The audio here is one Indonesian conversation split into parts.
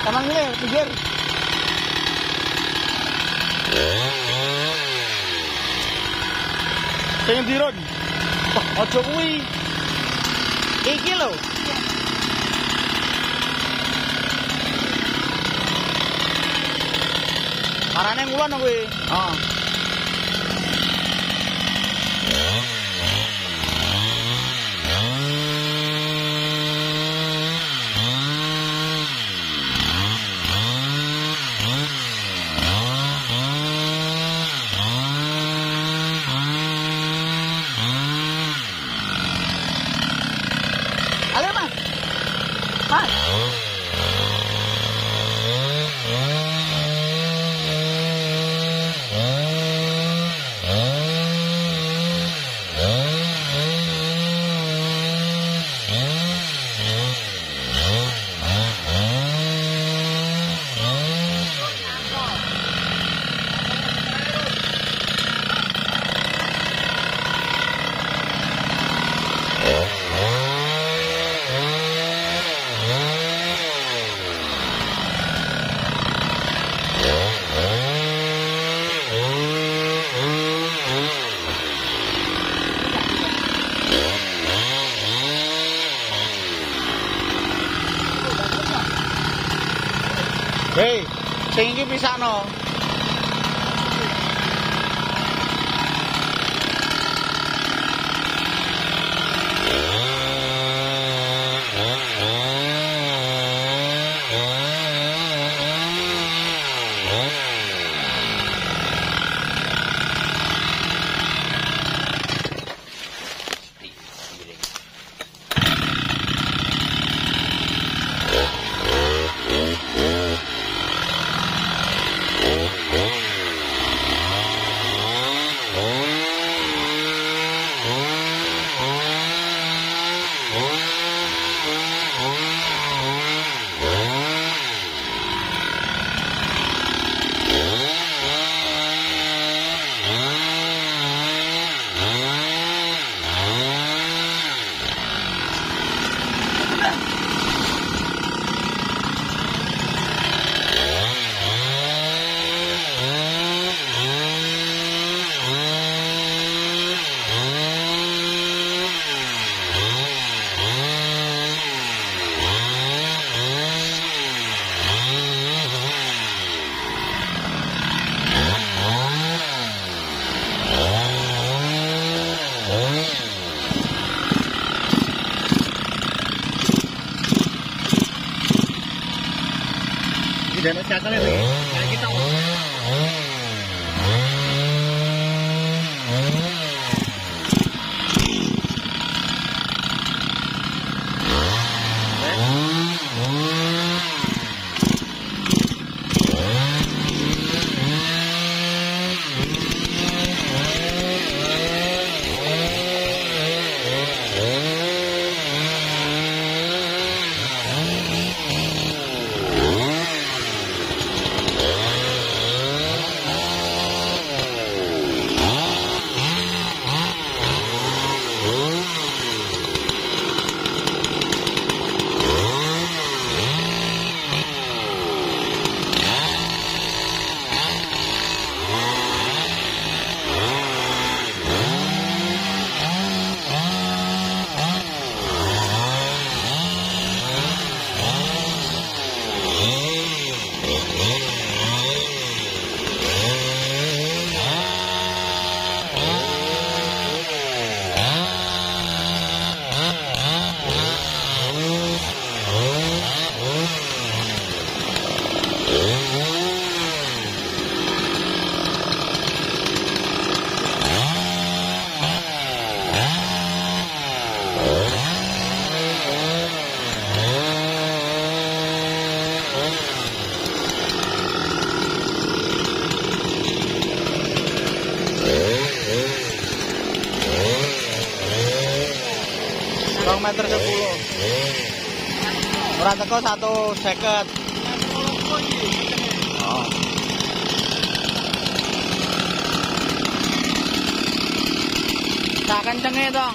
Kanan ini, pinggir. Sing ndi, Ron? Aja kuwi. Iki lho. Arane ngulon kuwi. Heeh. Ayo, Mas. Mas. Hei, sing iki pisakno. Dan siapa lagi? Nah, kita meter 10. Ora teko 150. Oh. Tak kencenge dong.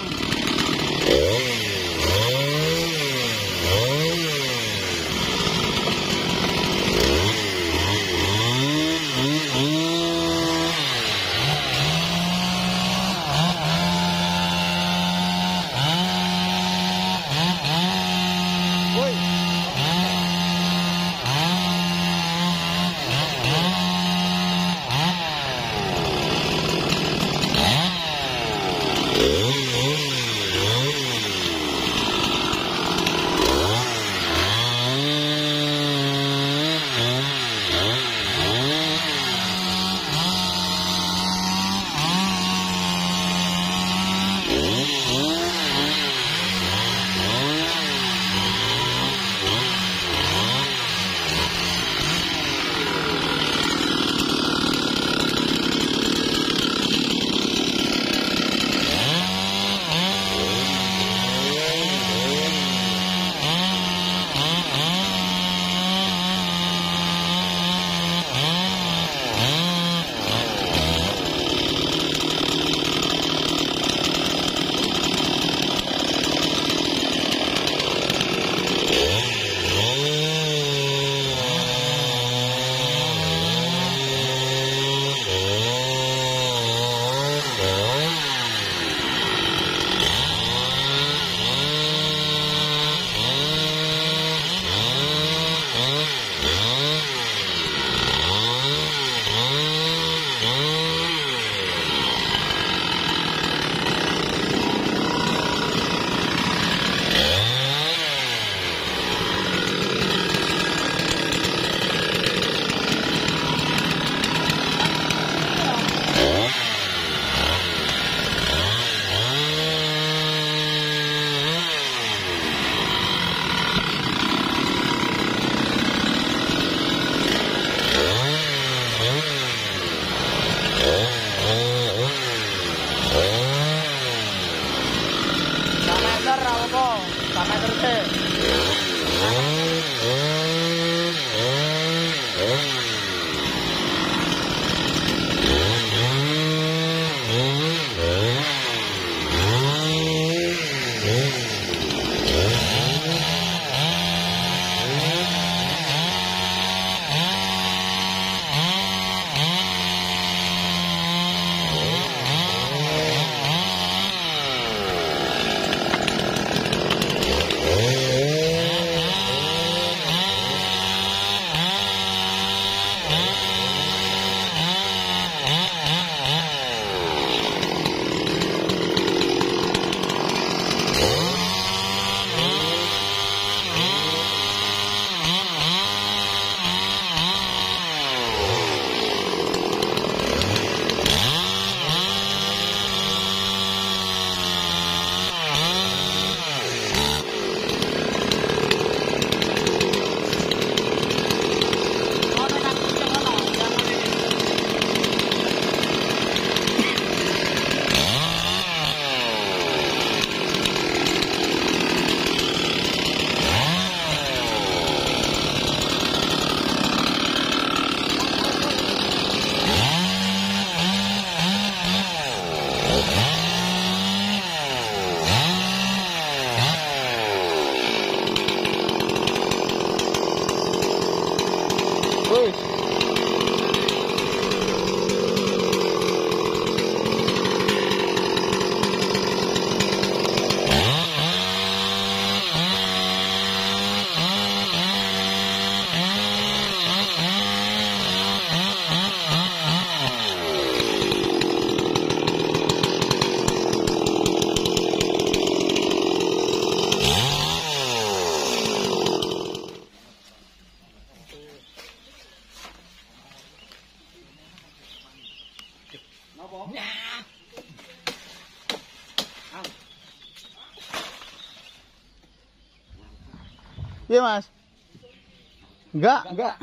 Iya Mas. Enggak.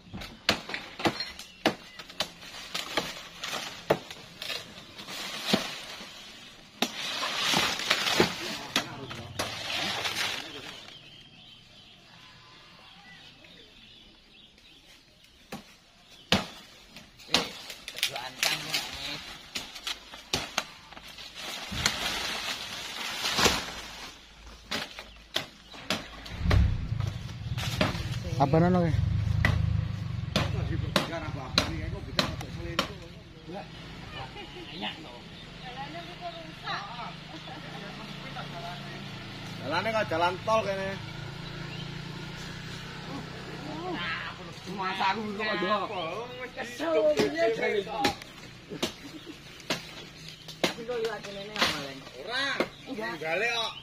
Apa nono ke? Jalannya kok jalan tol kene. Masa aku kok do. Kesel iki. Tapi kok liwat kene amalen. Ora. Gale kok.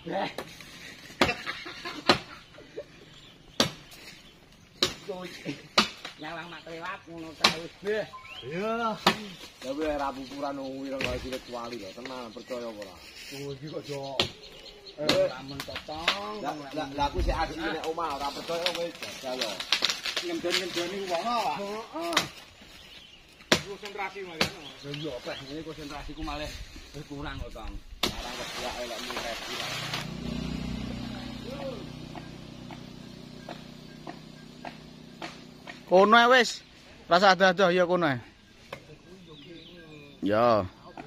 Nyawang mak lewat ngono ta wis. Iya. Tapi ora pupuran wong kok cilik wali lho, tenan percaya ora. Oh iki kok jo. Lamun totong. Lah aku sik asli nek omah ora percaya wis jajal lho. Ngendon-ngendoni wong kok. Heeh. Konsentrasi malah. Lha iya apa ngene konsentrasiku malah kurang kok, Kang. Ora keblak elek mures iki. Kono wis. Rasa adoh-adoh ya kono. Ya.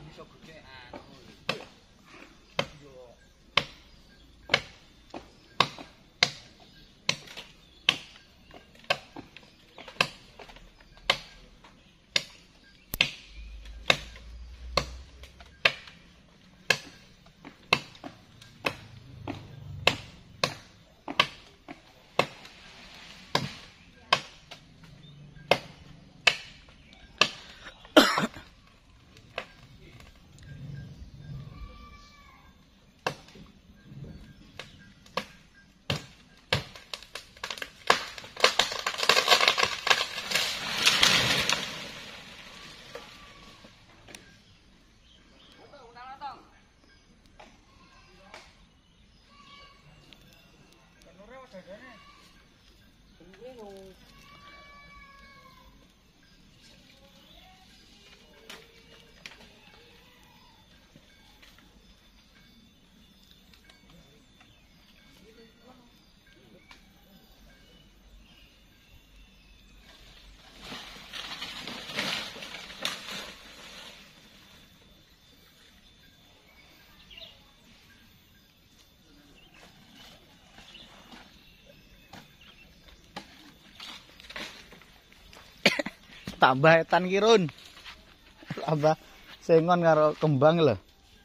Tambah etan kirun. Tambah sengon karo kembang lho.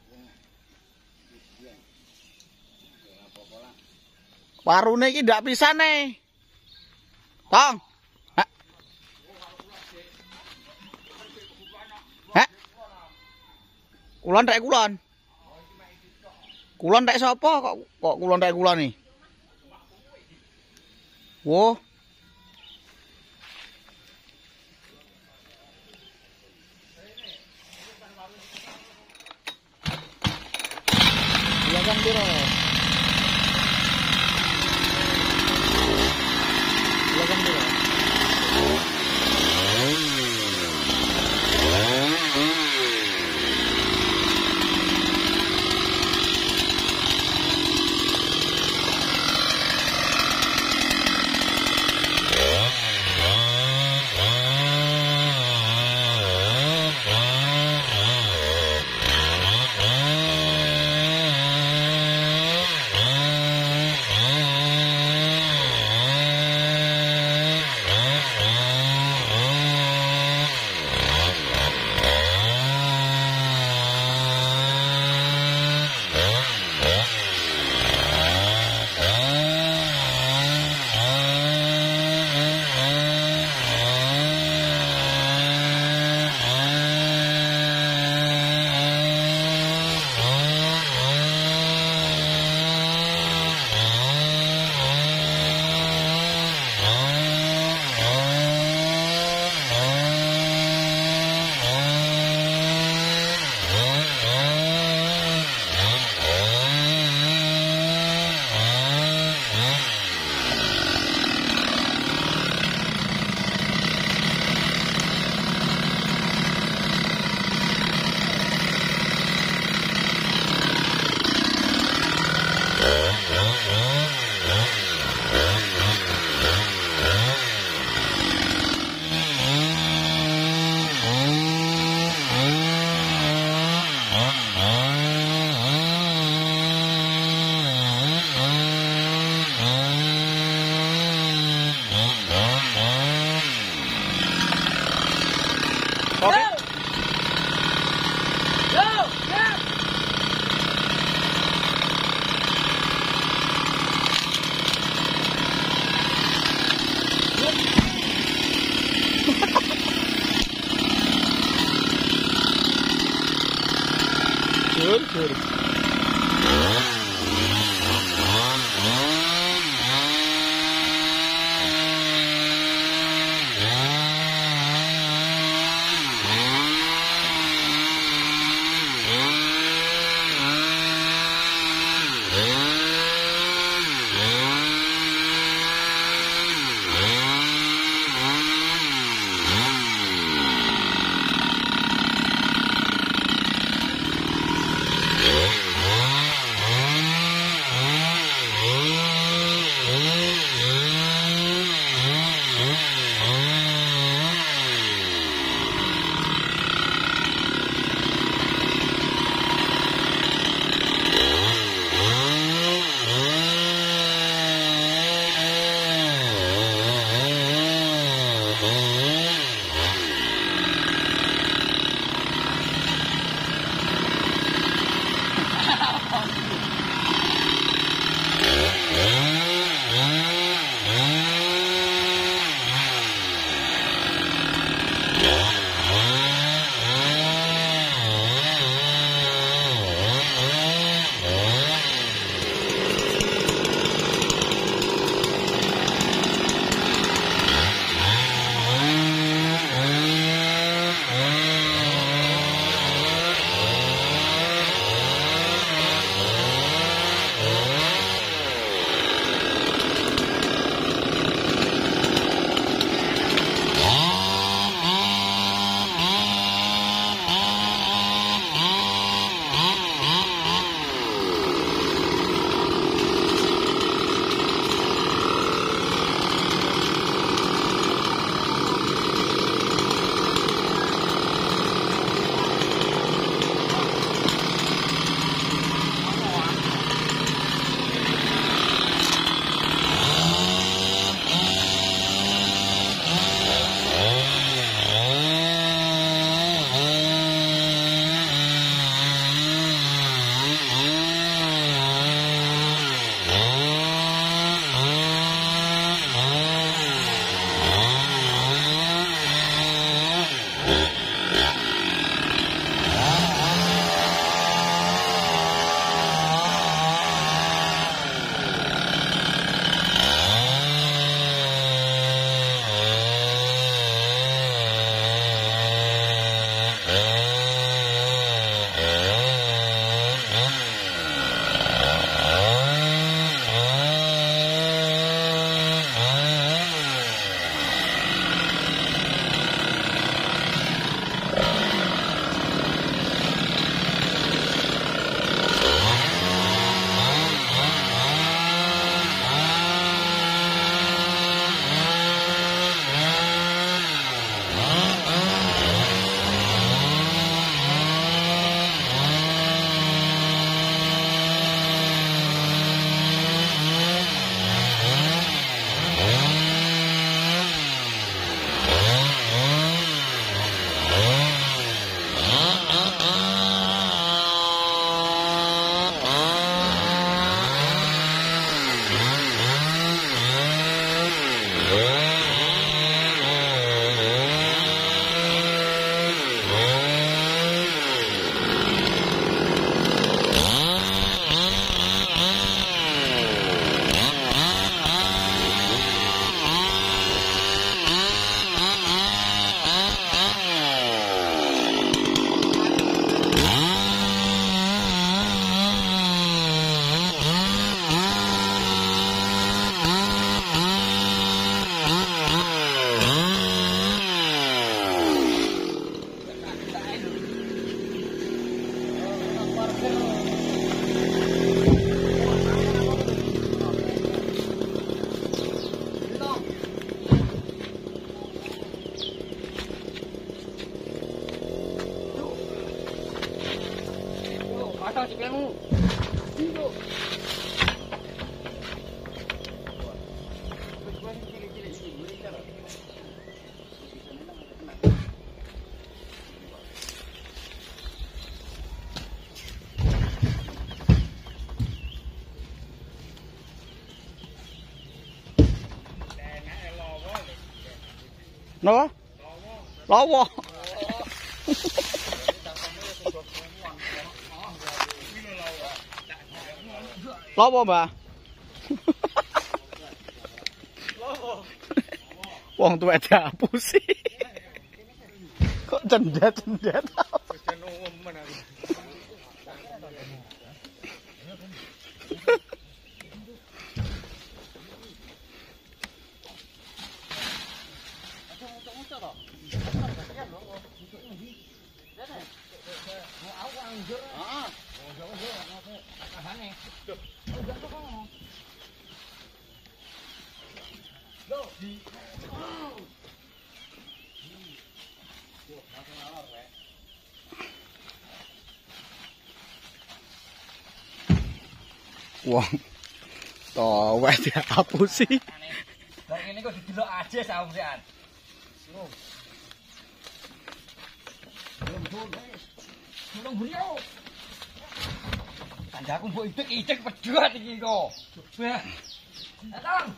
Warune iki ndak pisane. Tong. Hah? Kulon rek kulon. Kulon rek sapa kok kulon rek kulon iki? Wo. Silakan biro. Silakan biro. Dur. Napa? Lawa. Lopo, Mbak? Wong tuwek diapusi. Kok cendet-cendet. Wong tuwek diapusi. Lah ngene kok didelok aja saumsean. Tolong beliau. Kandaku mbok itik-itik pedhot iki kok. Bah. Datang.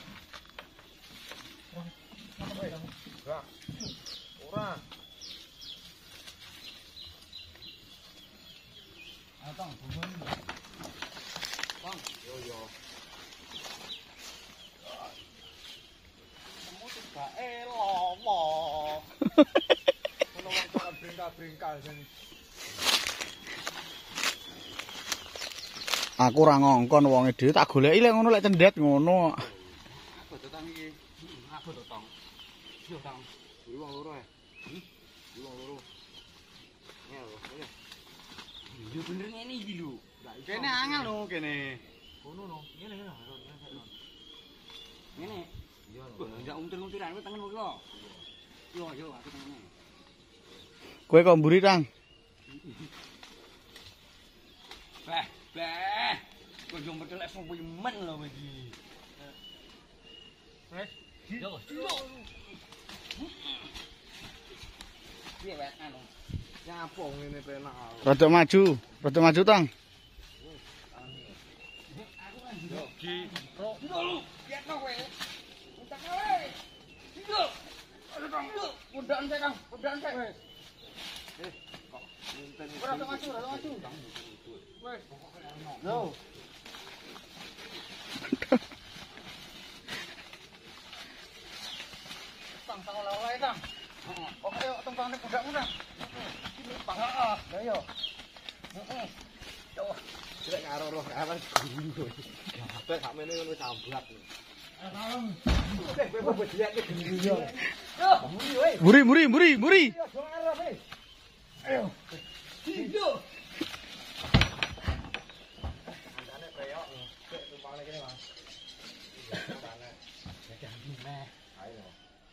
Ora. Datang, bubun. Bang, yo. Kamu tuh gak elomo. Ono wong kok bringkal-bringkal sing Aku ora ngongkon wonge dhewe tak goleki lek ngono lek cendet ngono. Apa to tang iki? Apa to tang? Yo tang. buri wong loro ae. Buri wong loro. Ya, ya. Yo bener ngene iki lho. Kene angel lho kene. Kono no. Ngene. Ngene. Yo. Ndak untir-untiran kowe tengen kok. Yo, aku tengene. Kowe kok mburi, Tang? Bah. Kok yo metu lek men lho iki. Yo. Piye wae anu. Nyapa ngene penak. Rada maju, Tang. Yo, Ki. Lho, piye to kowe? Utak wae. Yo. Ayo Kang, pundakan saya Kang, pundakan saya. Kok ngenten. Ora maju. Wes. Yo. Tang oleh-oleh Kang. Kok ayo tembangane budak-budak. Iki Bang. Lah yo. Heeh. Yo. Rek karo roh awan guru. Tek sakmene ngono samblak. Kowe kok diak ke guru yo. Yo. Muri. Yo, arep e. Ayo. Yo. Andane koyo tek tumpangane kene, Mas. Tumpangane. Jangan meh. Ayo.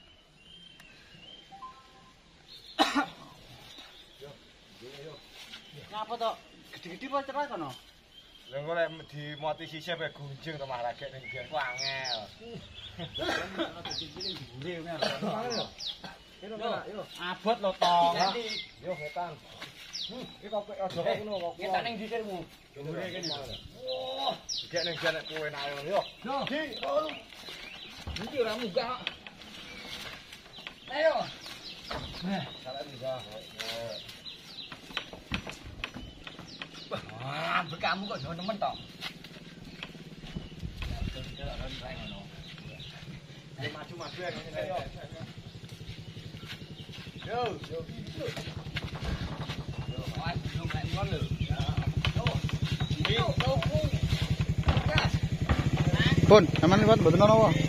Yo. Ngapa to? Gede-gede apa cerai kono? Lha engko lek dimoti sisih pe gunjing to marake ning dian ku angel. Yo. Abot lo tong. Yo wetan. Iki kok aja kok ngono kok. Kita ning disirmu. Jumure kene. Wah, gek ning janek kowe nak yo. Yo. Ki, Iki ora munggah. Ayo. salah munggah. Wah, bekamu kok yo nemen to. Yo maju ya ngene yo. Yo. Wah, belum nek ngon lho. Pun, aman liwat mboten ana apa?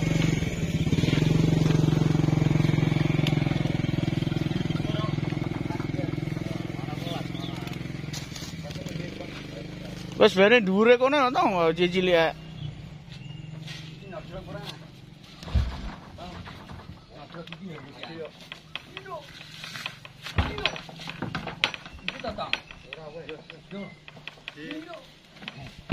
Wes bare dhuwure kono to cilik ae. Kita tang. Ora weh. Yo.